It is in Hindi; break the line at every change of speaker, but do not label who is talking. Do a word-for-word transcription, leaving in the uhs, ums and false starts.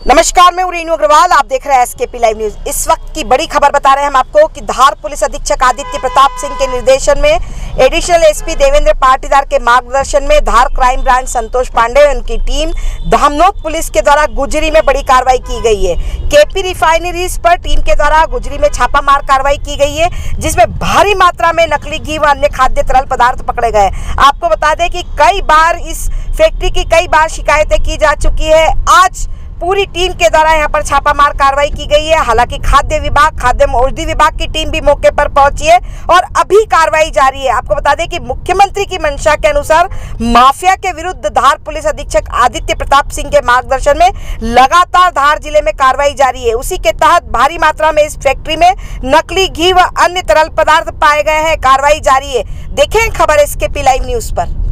नमस्कार, मैं रेणु अग्रवाल, आप देख रहे हैं एसकेपी लाइव न्यूज। इस वक्त की बड़ी खबर बता रहे हैं हम आपको कि धार पुलिस अधीक्षक आदित्य प्रताप सिंह के निर्देशन में एडिशनल एसपी देवेंद्र पाटीदार के मार्गदर्शन में धार क्राइम ब्रांच संतोष पांडे और उनकी टीम धामनोद पुलिस के द्वारा गुजरी में बड़ी कार्रवाई की गई है। केपी रिफाइनरीज पर टीम के द्वारा गुजरी में छापामार कार्रवाई की गई है, जिसमें भारी मात्रा में नकली घी व अन्य खाद्य तरल पदार्थ पकड़े गए। आपको बता दें कि कई बार इस फैक्ट्री की कई बार शिकायतें की जा चुकी है। आज पूरी टीम के द्वारा यहां पर छापामार कार्रवाई की गई है। हालांकि खाद्य विभाग, खाद्य औषधि विभाग की टीम भी मौके पर पहुंची है और अभी कार्रवाई जारी है। आपको बता दें कि मुख्यमंत्री की मंशा के अनुसार माफिया के विरुद्ध धार पुलिस अधीक्षक आदित्य प्रताप सिंह के मार्गदर्शन में लगातार धार जिले में कार्रवाई जारी है। उसी के तहत भारी मात्रा में इस फैक्ट्री में नकली घी व अन्य तरल पदार्थ पाए गए हैं। कार्रवाई जारी है। देखें खबर एसकेपी लाइव न्यूज पर।